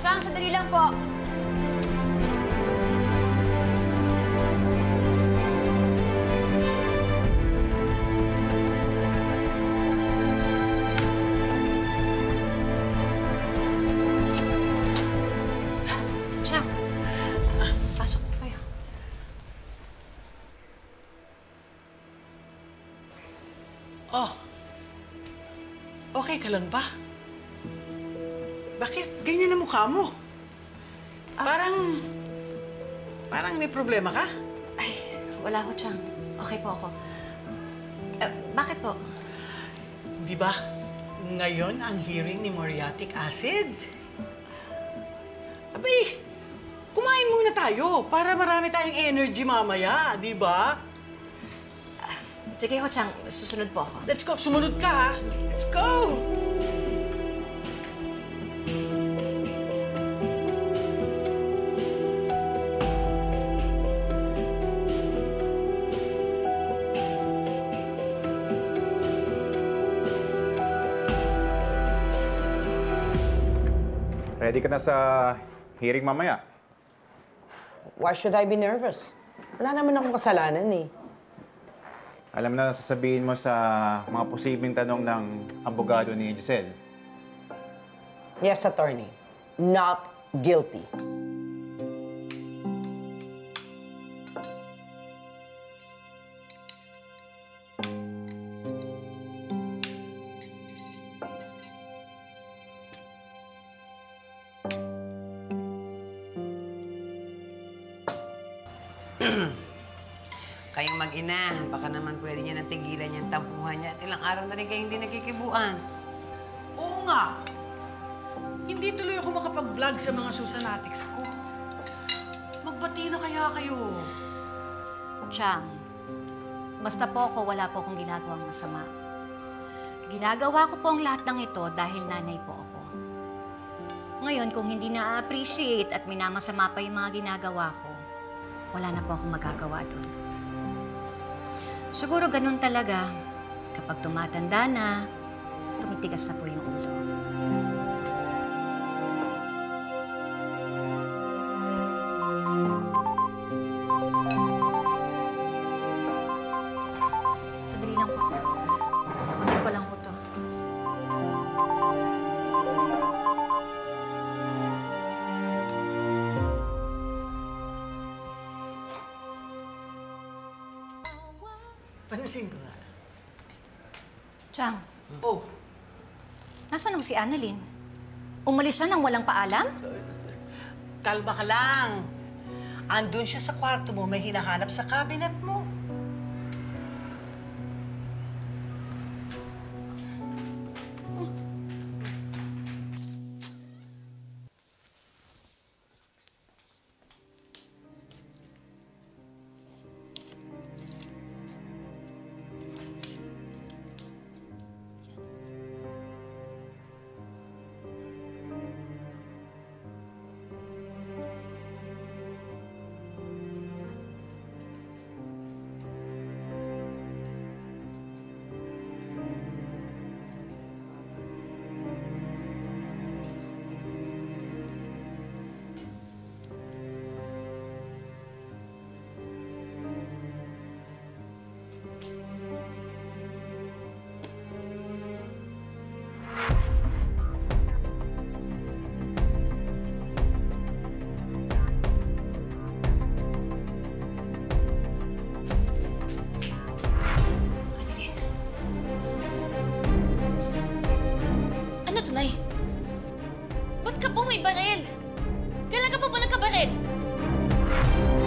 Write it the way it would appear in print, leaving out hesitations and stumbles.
Chang, sandali lang po. Chang, pasok po kayo. Oh, okay ka lang ba? Bakit ganyan ang mukha mo? Parang may problema ka? Ay, wala ko, Chang. Okay po ako. Bakit po? Di ba, ngayon ang hearing ni muriatic acid? Abay, kumain muna tayo para marami tayong energy mamaya, di ba? Sige ko, Chang. Susunod po ako. Let's go. Sumunod ka, ha? Let's go! Ready ka na sa hearing mamaya? Why should I be nervous? Wala naman akong kasalanan eh. Alam na sasabihin mo sa mga posibleng tanong ng abogado ni Giselle. Yes, attorney. Not guilty. Kayong mag-ina, baka naman pwede niya nang tigilan yung tampuhan niya at ilang araw na rin kayong hindi nagkikibuan. Oo nga. Hindi tuloy ako makapag-vlog sa mga susanatics ko. Magbati na kaya kayo. Chang, basta po ako, wala po akong ginagawang masama. Ginagawa ko po ang lahat ng ito dahil nanay po ako. Ngayon, kung hindi na-appreciate at minamasama pa yung mga ginagawa ko, wala na po akong magagawa doon. Siguro ganun talaga. Kapag tumatanda na, tumitigas na po yung ulo. Sandali lang po. Sagutin ko lang po to. Pansin ko nga. Chang, Oh, nasaan si Annalyn? Umalis siya nang walang paalam? kalma ka lang. Andun siya sa kwarto mo, may hinahanap sa cabinet mo. Tunay, ba't ka po may baril? Kailan ka pa ba nagkabaril?